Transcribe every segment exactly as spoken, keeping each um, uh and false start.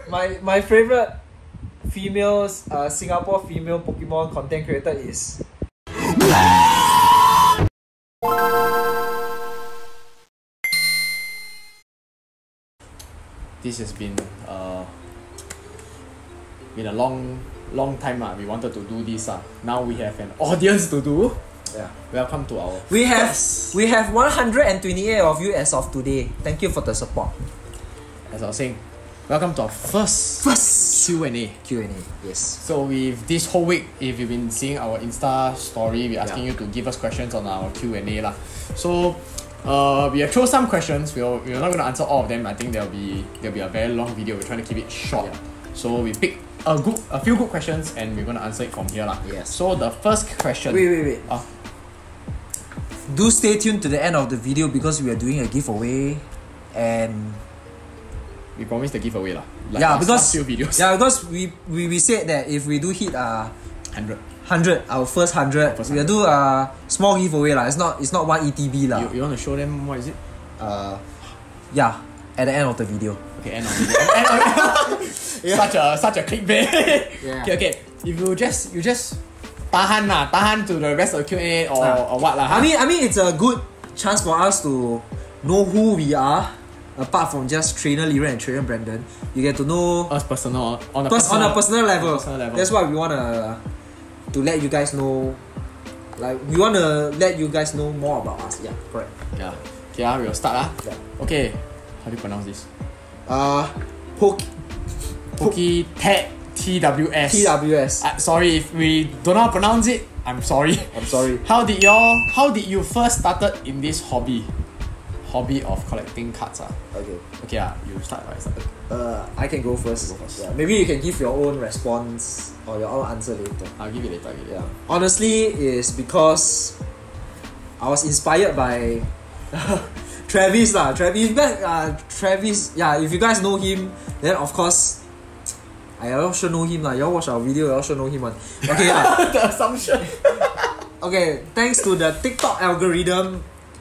my my favorite female uh, Singapore female Pokemon content creator is. This has been uh been a long long time uh. We wanted to do this uh. Now we have an audience to do. Yeah. Welcome to our We have first. we have one hundred twenty-eight of you as of today. Thank you for the support. As I was saying, welcome to our first First Q and A. Q and A. Yes. So with this whole week, if you've been seeing our Insta story, we're asking Yeah. you to give us questions on our Q and A lah. So uh, we have chose some questions. We're, we're not going to answer all of them. I think there'll be there'll be a very long video. We're trying to keep it short. Yeah. So we picked a good a few good questions and we're going to answer it from here lah. Yes. So the first question. Wait, wait, wait. Uh, Do stay tuned to the end of the video because we are doing a giveaway, and we promised the giveaway lah. Like yeah, last, because last few videos. yeah, because we, we we said that if we do hit uh Hundred. hundred, our first hundred, First we'll do a small giveaway lah. It's not it's not one E T B lah. You, you want to show them what is it? Uh, yeah, at the end of the video. Okay, end of video. End of yeah. Such a such a clickbait. Yeah. Okay, okay. If you just you just tahan lah, tahan to the rest of the Q and A or, Ah. or what lah. I mean, I mean, it's a good chance for us to know who we are. Apart from just trainer Liren and trainer Brandon, you get to know us personal on a pers- personal, on a personal level. personal level. That's why we wanna to let you guys know. Like we wanna let you guys know more about us. Yeah, correct. Yeah. Okay, ah, we'll start ah. Yeah. Okay, how do you pronounce this? Uh, Poke Poke Tag T W S. T W S. Uh, sorry if we don't know how to pronounce it. I'm sorry. I'm sorry. How did y'all? How did you first started in this hobby? Hobby of collecting cards ah. Okay. Okay ah, you start. I start. Uh, I can go first. Go first. Yeah. Maybe you can give your own response or your own answer later. I'll give it later. I'll give it Yeah. later. Honestly, is because I was inspired by Travis lah. Travis, back uh, Travis. Yeah, if you guys know him, then of course, I also know him lah. Y'all watch our video, you also know him one. Okay lah. The assumption. Okay, thanks to the TikTok algorithm.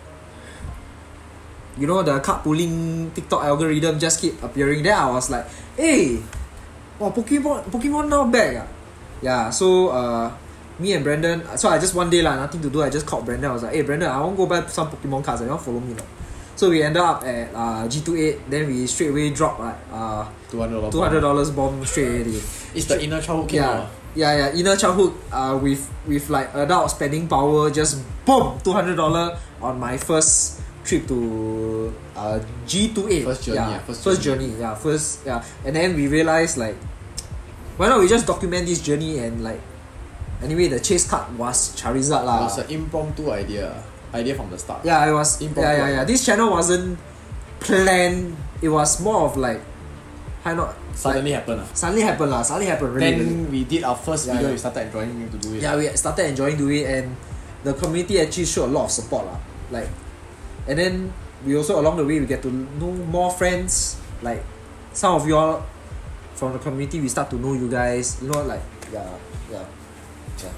You know, the card pulling TikTok algorithm just keep appearing. Then I was like, hey, wow, Pokemon, Pokemon now back ah. Yeah, so uh, me and Brandon. So I just one day lah, nothing to do. I just called Brandon. I was like, hey Brandon, I want to go buy some Pokemon cards. You want to follow me now? So we ended up at uh, G twenty-eight. Then we straight away dropped like uh, Two hundred dollars. two hundred dollars bomb straight away. It's the inner childhood kid. Yeah, yeah, yeah. Inner childhood. Uh, with with like adult spending power, just boom, two hundred dollar on my first trip to uh G twenty-eight. First journey, yeah, yeah, first first journey. journey, yeah, first, yeah. And then we realized like, why not we just document this journey and like, anyway, the chase card was Charizard It lah. was an impromptu idea. Idea from the start. Yeah, it was. Impromptu. Yeah, yeah, yeah. This channel wasn't planned. It was more of like, why not? Suddenly happened. Uh. Suddenly happened lah. Suddenly happened. Really, Then really. we did our first Yeah, video. yeah. We started enjoying to do it. Yeah, we started enjoying doing it, and the community actually showed a lot of support lah. Like, and then we also along the way we get to know more friends. Like, some of y'all from the community, we start to know you guys. You know, like, yeah, yeah, yeah.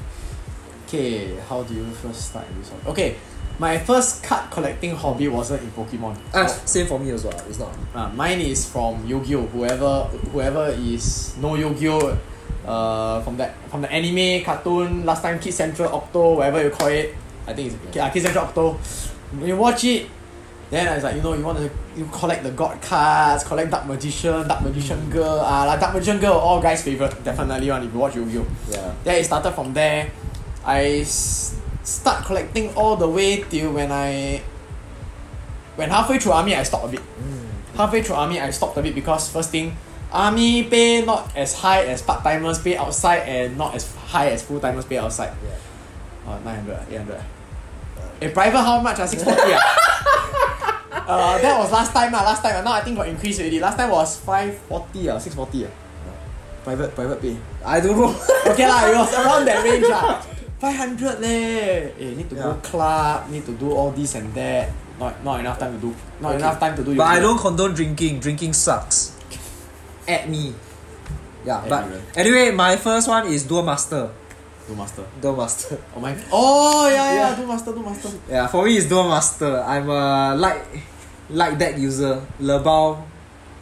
Okay, how do you first start in this hobby? Okay, my first card collecting hobby wasn't in Pokemon. Ah, same for me as well. It's not. Uh, mine is from Yu-Gi-Oh! Whoever whoever is no Yu-Gi-Oh! Uh, from that from the anime cartoon last time, Kid Central Octo, whatever you call it. I think it's uh, Kid Central Octo. When you watch it, then I was like, you know, you want to you collect the god cards, collect Dark Magician, Dark Magician Girl. Ah, uh, like Dark Magician Girl, all guys' favorite, definitely one if you watch Yu-Gi-Oh! Yeah. Then it started from there. I s- start collecting all the way till when I when halfway through army I stopped a bit. Mm. Halfway through army I stopped a bit because first thing, army pay not as high as part timers pay outside and not as high as full timers pay outside. Yeah. Oh, nine hundred, eight hundred. In private how much? Uh, six forty. uh. uh, that was last time. Uh, last time. Now I think got increased already. Last time was five forty. Uh, six forty. Uh. Private private pay. I don't know. Okay lah, it was around that range. Uh. five hundred leh. Eh, need to Yeah. go club, need to do all this and that. Not not enough time to do. Not Okay. enough time to do. But I Yu-Gi-Oh! don't condone drinking. Drinking sucks. At me. Yeah, but Everywhere. anyway, my first one is Duel Master. Do master. Duel Master. Oh my. Oh yeah yeah. Yeah. Do master. Do master. Yeah, for me it's Duel Master. I'm a light light deck user. Lebao.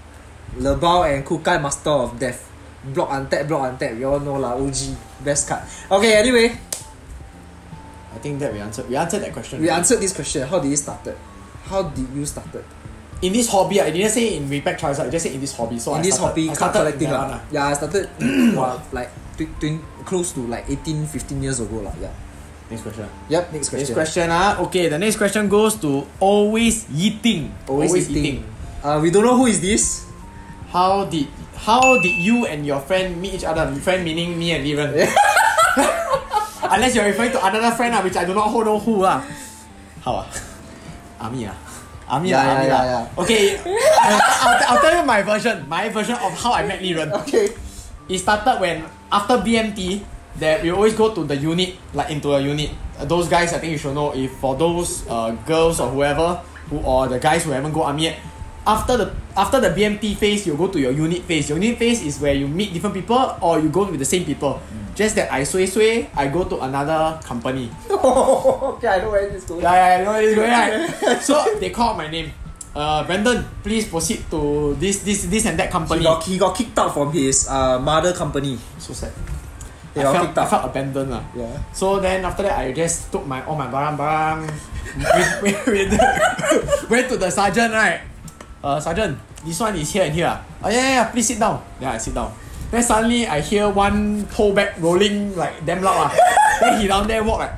Lebao and Kukai, Master of Death. Block untap, block untap. We all know lah. O G, best card. Okay, anyway. I think that we answered. We answered that question. We answered this question. How did you started? How did you started? In this hobby, I didn't say in WePackChalizard. I just said in this hobby. So in I this started, hobby, I card started collecting in that lah. one, Yeah, I started wow, like tw- tw- close to like eighteen, fifteen years ago lah. Yeah. Next question. Yep. Next question. Next question. Ah, okay. The next question goes to always eating. Always, always eating. eating. Uh, we don't know who is this. How did How did you and your friend meet each other? Friend meaning me and Liren. Unless you're referring to another friend, uh, which I do not know who. Uh. How? Uh? Army. Uh. Army. Yeah, uh, yeah, army yeah, uh. yeah. Okay. I'll, I'll, I'll tell you my version. My version of how I met Liren. Okay. It started when, after B M T, that we always go to the unit, like into a unit. Uh, those guys, I think you should know, if for those uh, girls or whoever, who or the guys who haven't go army yet, after the after the B M T phase, you go to your unit phase. Your unit phase is where you meet different people or you go with the same people. Mm. Just that I sway sway, I go to another company. Okay, I know where this is going. Yeah, yeah, I know where this is going. Right? So they called my name. Uh, Brandon, please proceed to this this this and that company. He got, he got kicked out from his uh, mother company. So sad. He I got felt, kicked out. I felt abandoned. Uh. Yeah. So then after that, I just took my all my barang barang, with, with, with, went to the sergeant, right? Uh, sergeant, this one is here and here. Oh yeah, yeah, yeah, please sit down. Then I sit down. Then suddenly I hear one pole bag rolling like damn loud. Uh. Then he down there walk like,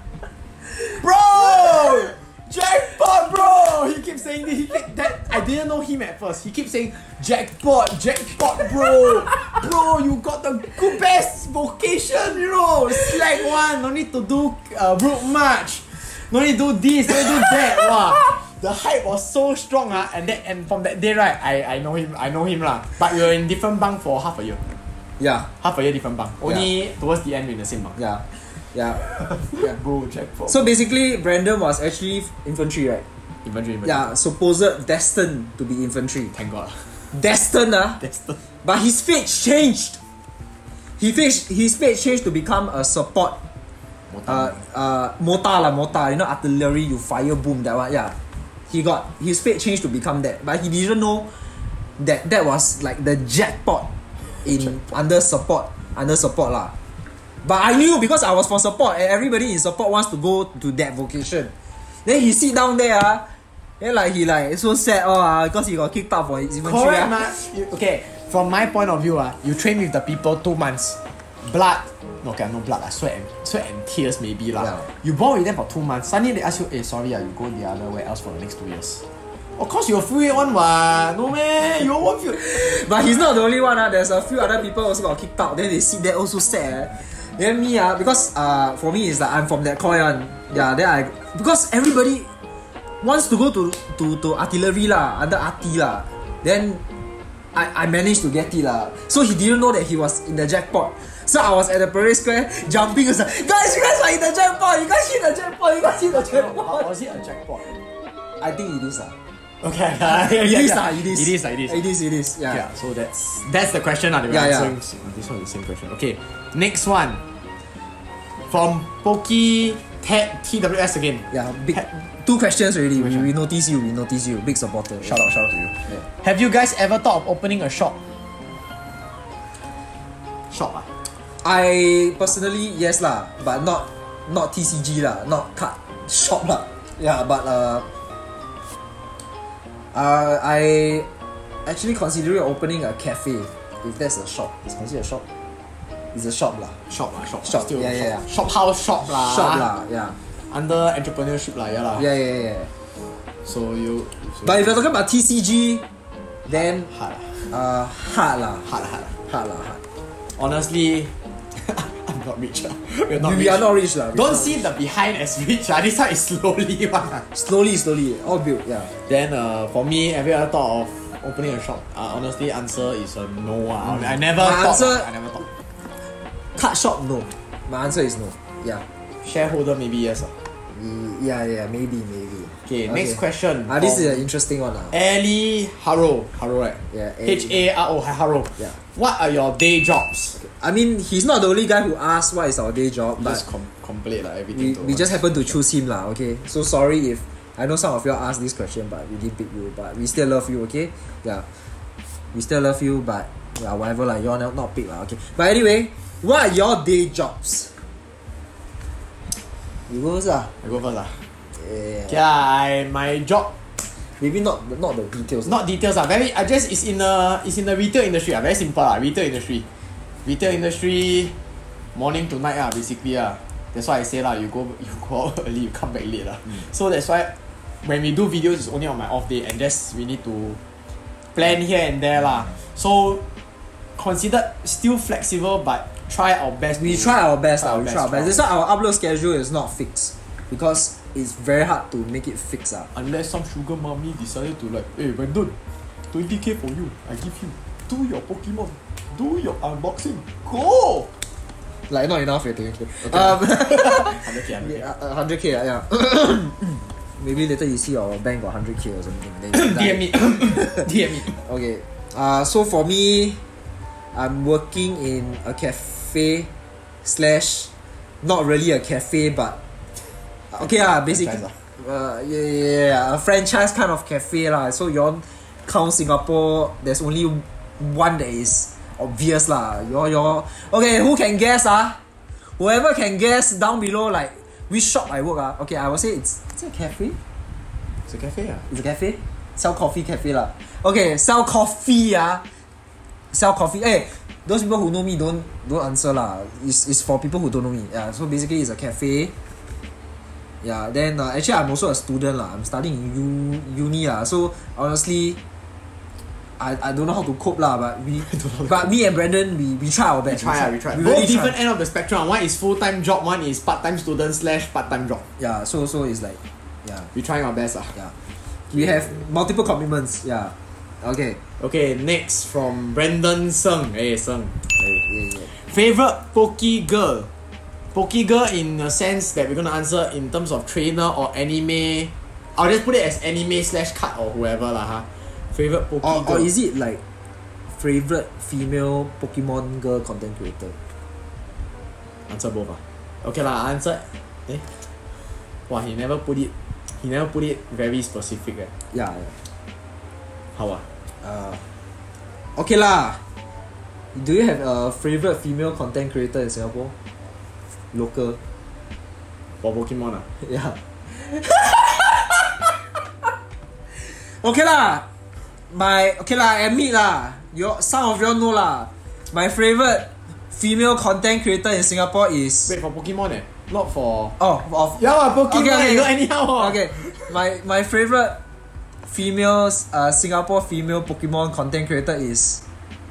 bro, jackpot, bro. He keeps saying this. He keep, that I didn't know him at first. He keeps saying jackpot, jackpot, bro. Bro, you got the good best vocation, you know. Slack one, no need to do uh, route march. No need to do this, no need to do that. Wow. The hype was so strong, uh, and that and from that day, right, I, I know him, I know him lah. But we were in different bunk for half a year. Yeah. Half a year different bunk. Only yeah. Towards the end we're in the same bunk. Yeah. Yeah. Yeah. Bro, jackpot. So basically, Brandon was actually infantry, right? Infantry, infantry. Yeah, supposed destined to be infantry. Thank God. Destined, ah. Destined. But his fate changed. He fate, his fate changed to become a support. Mortar. Uh, uh, mortar lah, mortar. You know, artillery, you fire, boom, that one. Yeah. He got his fate changed to become that, but he didn't know that that was like the jackpot in jackpot. under support, under support lah. But I knew because I was for support and everybody in support wants to go to that vocation. Then he sit down there, ah, then like he like so sad, oh, ah, because he got kicked out for his infantry. Correct, ah. ma. You, okay, from my point of view, ah, you train with the people two months, blood. No, okay, no blood, ah, sweat and sweat and tears maybe lah. Yeah. You bond with them for two months. Suddenly they ask you, hey, sorry, ah, you go the other where else for the next two years. Of course you'll feel it one, what? No man, you won't feel. But he's not the only one. Ah. There's a few other people also got kicked out. Then they sit there also sad. Eh. Then me, ah, because uh, for me it's like I'm from that coy one. Yeah, then I because everybody wants to go to to, to artillery lah, under arty lah. Then I, I managed to get it lah. So he didn't know that he was in the jackpot. So I was at the parade square jumping. I was like, guys, you guys are in the jackpot. You guys hit the jackpot. You guys hit the jackpot. Was it a jackpot? I think it is lah. Okay, yeah, yeah, It yeah, is yeah. lah. It is. It is. It is. It is. It is. Yeah. Yeah. So that's that's the question lah. Yeah, yeah. This one is the same question. Okay, next one from Poki T W S again. Yeah. Big. Two questions already. We, we notice you. We notice you. Big supporter. Shout out, shout out to you. Yeah. Have you guys ever thought of opening a shop? Shop ah. I personally yes lah, but not not T C G lah, not card shop lah. Yeah, but uh, uh, I actually considering opening a cafe. If that's a shop, it's considered a shop. It's a shop lah. Shop lah, shop. Shop. Still Yeah, shop. yeah, yeah. Shop house, shop lah. Shop lah. Yeah. Under entrepreneurship lah, yeah lah. Yeah, yeah, yeah. So you. So But if you're talking about T C G, then hard, uh, hard lah, hard, hard. hard lah, hard. Honestly, I'm not rich lah. We're not We rich. are not rich lah. Don't see the behind as rich lah. This one is slowly one lah. Slowly, slowly, all built. Yeah. Then uh, for me, have you ever thought of opening a shop? Uh, honestly, answer is a no. Uh. I never My thought. answer- I never thought. Card shop, no. My answer is no. Yeah. Shareholder maybe yes. Uh. Yeah, yeah, maybe, maybe. Okay, next question. Ah, this is an interesting one. Ah. Ali Haro. Haro, right? Yeah, H A R O, Haro. Yeah. What are your day jobs? I mean, he's not the only guy who asked what is our day job, We but just com- complete like, we, everything. to we once. just happen to choose him lah. Okay, so sorry if I know some of you asked this question, but we didn't pick you, but we still love you. Okay, yeah. We still love you, but yeah, whatever lah. You're not, not pick lah. Okay. But anyway, what are your day jobs? You go first lah. I go first lah. Yeah. Okay, I my job. Maybe not not the details. Not details ah. Very. I just it's in the it's in the retail industry ah. Very simple ah. Retail industry. Retail industry. Morning to night ah. Basically ah. That's why I say lah. You go you go out early, you come back late lah. Mm. So that's why when we do videos, it's only on my off day, and just we need to plan here and there lah. So considered still flexible, but try our best. We try our best lah. our We best, try our try best. That's why our upload schedule is not fixed because it's very hard to make it fixed ah. Unless some sugar mommy decided to like, hey Brandon, twenty K for you. I give you. Do your Pokemon. Do your unboxing. Go. Like not enough eh, twenty K. Okay. Um, one hundred K, one hundred K. yeah, uh, one hundred K yeah. Maybe later you see your bank got one hundred K or something. Then you D M me. D M me. Okay. Uh, so for me, I'm working in a cafe slash not really a cafe but okay lah, basically uh, yeah, yeah, yeah, a franchise kind of cafe lah. So you all count Singapore, there's only one that is obvious lah. You you okay, who can guess ah? Whoever can guess down below like which shop I work ah. Okay, I will say it's it's a cafe. It's a cafe ah. It's a cafe. Sell coffee cafe lah. Okay, sell coffee ah. Sell coffee. Hey, those people who know me don't don't answer lah. It's, it's for people who don't know me. Yeah. So basically it's a cafe. Yeah. Then uh, actually I'm also a student lah. I'm studying in u, uni lah. So honestly, I, I don't know how to cope lah. But we but me and Brandon we, we try our best. We try, we try. We Both really different try. end of the spectrum. One is full time job. One is part time student slash part time job. Yeah. So so it's like yeah. We trying our best ah. Yeah. We have multiple commitments. Yeah. Okay. Okay, next from Brandon Seng. Hey Seng. Hey, yeah, yeah. Favorite Poke Girl. Poke Girl in a sense that we're gonna answer in terms of trainer or anime. I'll just put it as anime slash cut or whoever lah ha. Favorite Poke Or, Girl. or is it like favorite female Pokemon girl content creator? Answer both ah. Okay lah, answer. Eh. Wow, he never put it. He never put it very specific. Eh. Yeah, yeah. How ah? Uh, okay lah. Do you have a favorite female content creator in Singapore? Local. For Pokemon ah. Yeah. Okay lah. My okay lah. Admit lah. Your some of y'all know lah. My favorite female content creator in Singapore is. Wait, for Pokemon eh? Not for. Oh, of. Yeah, Pokemon. Okay, okay. Not anyhow. Oh. Okay. My my favorite female uh, Singapore female Pokemon content creator is.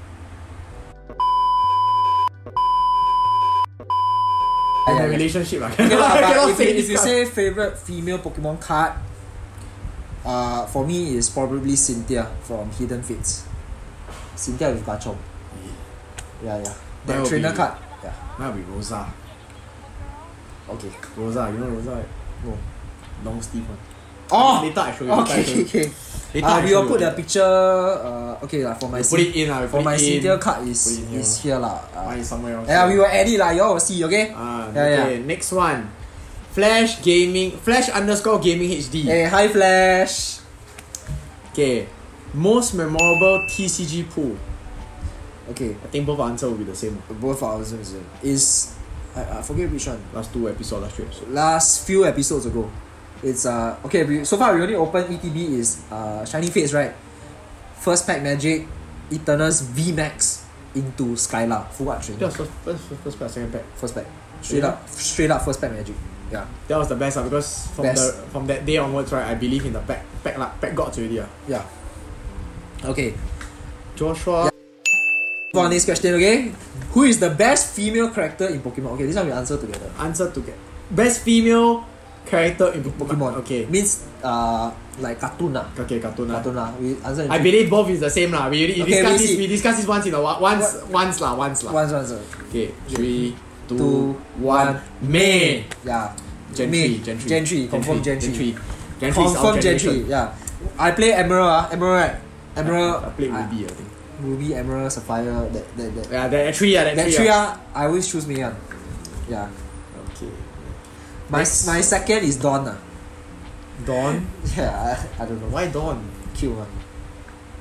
In Yeah, a yeah. relationship ah. Okay lah, Cannot but if, say you- if you this say favorite female Pokemon card, uh, for me is probably Cynthia from Hidden Fates. Cynthia with Garchomp. Yeah, yeah. That That will trainer be- card. Yeah. That will be Rosa. Okay. Rosa, you know Rosa right? No. Long sleeve one. Oh. Later I show you. Later I Okay, show you. okay. Later Uh, I we show will you. put the picture. Uh, okay, like for my We'll put it in ah. for my Cynthia card Put is it in here. is here lah. Uh, Mine is somewhere else. yeah, we will edit lah. You all will see. Okay. Ah, Yeah, okay. Next one. Flash Gaming. Flash underscore Gaming H D. Hey, hi Flash. Okay. Most memorable T C G pool. Okay, I think both answer will be the same. both our answers is I, I forget which one. Last two episodes, last three episodes. Last few episodes ago. It's uh okay. We, so far we only open E T B is uh Shiny Fates, right? First pack Magic, Eternus V Max into Skylar full art training. That was first, first, first, first pack, second pack. First pack, straight Yeah. up, straight up first pack Magic. Yeah, That was the best ah, because from Best. the from that day onwards, right, I believe in the pack pack lah, pack gods already ah. yeah. Okay. Joshua. For our next question, okay? Who is the best female character in Pokemon? Okay, this one we answer together. Answer to get best female character in Pokemon. Pokemon. Okay. Means uh like cartoon lah. Okay, cartoon lah. Cartoon lah. We answer. in I three- believe both is the same lah. We, we Okay, discuss we this. see. We discuss this once in a while. Once, once lah. Once lah. Once, once. Okay, three, two, Two, one. May. Yeah. Gen May. three. Gen three. Gen three. Confirm Gen Gen three. three. Gen three is our Confirm Gen generation. three. Yeah. I play Emerald. Ah, Emerald. Right? Emerald. I played Ruby, I think. Ruby, Emerald, Sapphire. That that that. Yeah, that three, yeah, that, That three. three. ah. Ah, I always choose me one. Yeah. Okay. My Next. my second is Dawn. Ah. Dawn. Yeah. I, I don't know. Why Dawn? Cute one.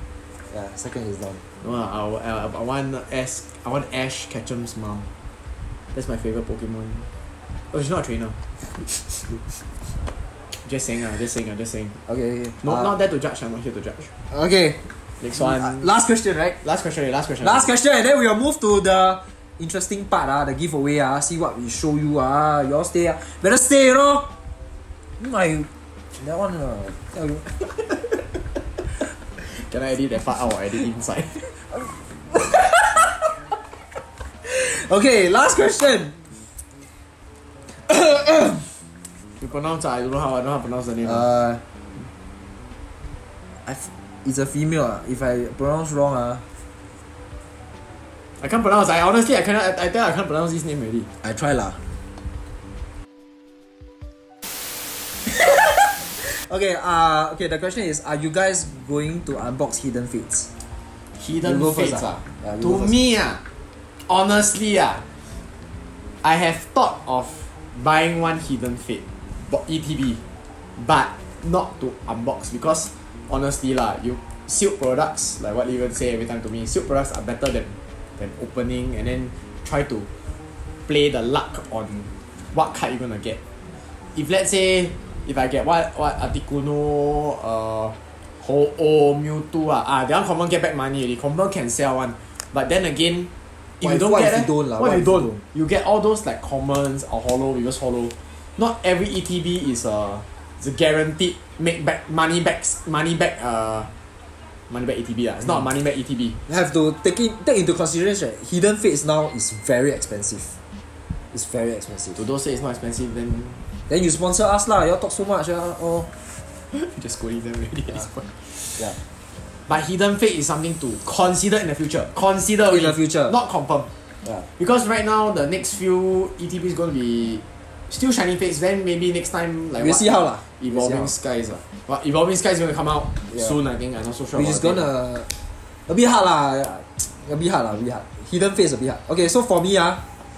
Yeah, second is down. No, I, I, I want Ash. I want Ash Ketchum's mom. That's my favorite Pokemon. Oh, she's not a trainer. Just saying, uh, just saying, uh, just saying. Okay. okay. No, uh, not there to judge. I'm not here to judge. Okay. Next one. Uh, last question, right? Last question. Last question. Last question, and then we'll move to the interesting part, uh, the giveaway. Uh, see what we show you. Uh. You all stay. Uh. Better stay, you know. My, that one. Uh, tell you. Can I edit that part out or edit inside? Okay, last question. You pronounce it, I don't know how I don't know how to pronounce the name. Uh, I f- it's a female. Uh. If I pronounce wrong, uh, I can't pronounce. I honestly I cannot. I, I think I can't pronounce this name already. I try lah. Okay. Uh. Okay. The question is: are you guys going to unbox Hidden Fates? Hidden You go Fates, first, ah. ah. Yeah, you To go first. me, ah, honestly, ah, I have thought of buying one Hidden Fate, bo- E T B, but not to unbox because honestly, lah, you sealed products like what you even say every time to me. Sealed products are better than than opening and then try to play the luck on what card you're gonna get. If let's say if I get what what Articuno, uh, Ho-Oh, Mewtwo, ah, ah, that one confirm get back money already. Confirm can sell one. But then again, if What you if- don't what get if it, you don't lah? what What if you if you don't? don't? You get all those like commons or hollow, reverse hollow. Not every E T B is a is a guaranteed make back money back money back uh money back E T B lah. It's not a money back E T B. You have to take it take into consideration. Hidden Fates now is very expensive. It's very expensive. To those say it's not expensive, then Then you sponsor us lah. You all talk so much. Uh, oh. you just scolding them already at this point. Yeah. But Hidden Fate is something to consider in the future. Consider In only, the future. not confirm. Yeah. Because right now the next few E T B is going to be still Shining Fates. Then maybe next time like We'll what? see how lah. Evolving We'll see Skies lah. What Evolving Skies is going to come out Yeah. soon. I think I'm not so sure. Which about is gonna a bit hard lah. A bit hard lah. A bit hard. Hidden Fates a bit hard. Okay, so for me ah,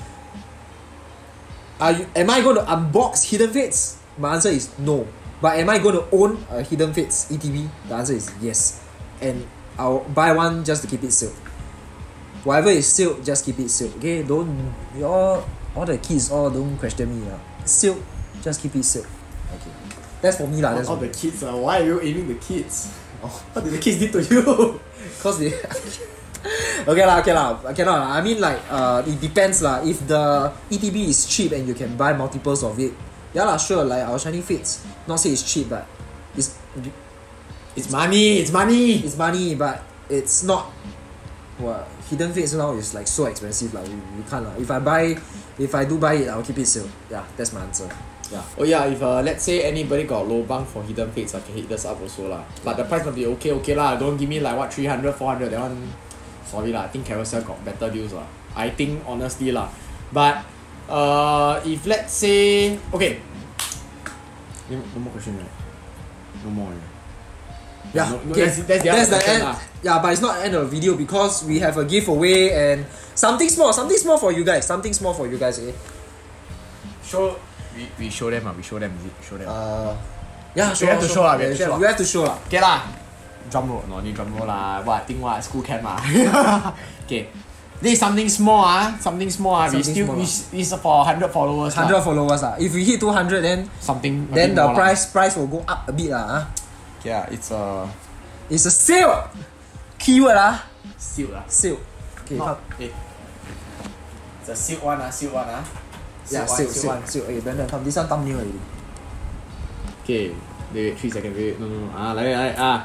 are you, am I going to unbox Hidden Fates? My answer is no. But am I going to own a Hidden Fates E T B? The answer is yes. And I'll buy one just to keep it sealed. Whatever is sealed, just keep it sealed. Okay, don't you all all the kids all don't question me lah. Sealed, just keep it sealed. Okay, that's for me lah. all, That's all for the me. kids. Uh, why are you aiming the kids? Oh, what did the kids do to you? Cause they. Okay lah, okay lah, I cannot lah. I mean like uh, it depends lah. If the E T B is cheap and you can buy multiples of it, yeah lah, sure. Like our Shining Fates, not say it's cheap, but it's It's money. It's money. it's money, but it's not. What Hidden Fates now is like so expensive lah. We, we can't lah. If I buy, if I do buy it, I'll keep it sealed. Yeah, that's my answer. Yeah. Oh yeah, if uh, let's say anybody got lobang for Hidden Fates, I can hit this up also lah. But the price must be okay, okay lah. Don't give me like what three hundred, four hundred. That one, sorry lah. I think Carousel got better deals lah. I think honestly lah. But uh, if let's say okay, no, no more question right? No more. Right? Yeah, No, no, okay. that's- that's the that's other the question end. lah. Yeah, but it's not the end of the video because we have a giveaway and something small, something small for you guys, something small for you guys. Okay. Show we, we show them ah. We show them. Is it? Show them. Uh, yeah, We have to show lah, we have to show lah. We have to show lah. Okay lah. Drum roll. No need drum roll lah. What? Think what? School camp ah. Okay. This is something small ah. Something small ah. We Something still small we, lah. this is for one hundred followers. Hundred lah. followers ah. If we hit two hundred, then Something. a then bit the more lah. price price will go up a bit lah. Ah. Yeah, it's a It's a sale. Keyword ah. seal lah. Sale. Okay. Not, come. eh. It's a sealed one ah. Sealed one ah. Yeah, Sealed sale, one, sealed sale, one. sale. Okay, Brandon, come. This one thumbnail already. Okay. Wait, wait, three seconds. Wait, no, no, no. Ah, like that, like that, ah.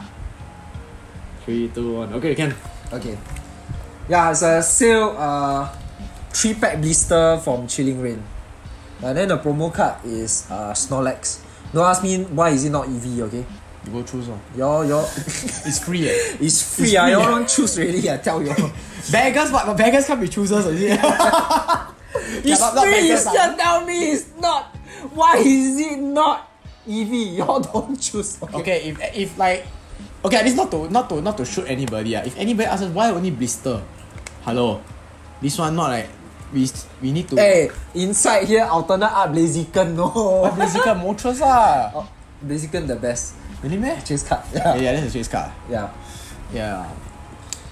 Three, two, one. Okay, can. Okay. Yeah, it's a sale. Uh, three pack blister from Chilling Rain. And then the promo card is uh Snorlax. Don't ask me why is it not E V. Okay. You go choose one. Your your It's free eh. it's free. free, ah. You eh? don't choose already. I tell you. Beggars, but, but beggars can't be choosers, is it? It's not- not free. You beggars, ah. still tell me it's not. Why is it not E V? Y'all don't choose. Okay. Okay, if if like, okay, this not to not to not to shoot anybody. Uh. If anybody asks us why only blister, hello, this one not like we we need to. Hey, inside here alternate art Blaziken no. Blaziken Moltres ah. Oh, Blaziken the best. Really meh? Chase card. Yeah, Yeah. yeah, that's a chase card. Yeah. Yeah.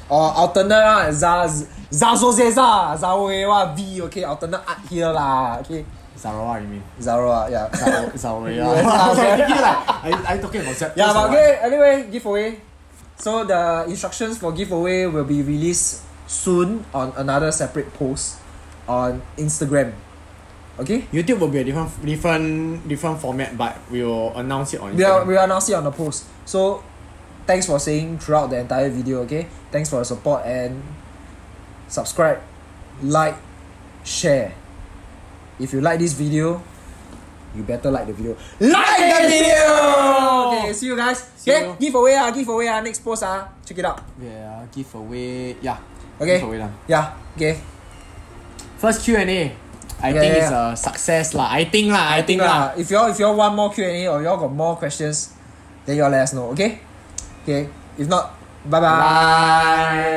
Or alternate lah, za za so se za za wa v. Okay, alternate art here lah. Okay. Zarawa, you mean? Zara, yeah. Zara, yeah. I, I talking about that. Yeah, but okay. Anyway, giveaway. So the instructions for giveaway will be released soon on another separate post on Instagram. Okay. YouTube will be a different, different, different format, but we will announce it on Instagram. We'll, we'll announce it on the post. So, thanks for saying throughout the entire video. Okay. Thanks for the support and subscribe, like, share. If you like this video, you better like the video. Like the video! Okay, see you guys. See Okay, you. giveaway ah, giveaway ah. Next post ah. Check it out. Yeah, giveaway. Yeah. Okay. Giveaway lah. Yeah. Okay. First Q and A. I Yeah, think yeah, it's a success lah. I think lah. I, think lah. If y'all if y'all want more Q and A or y'all got more questions, then y'all let us know. Okay. Okay. If not, bye bye. Bye.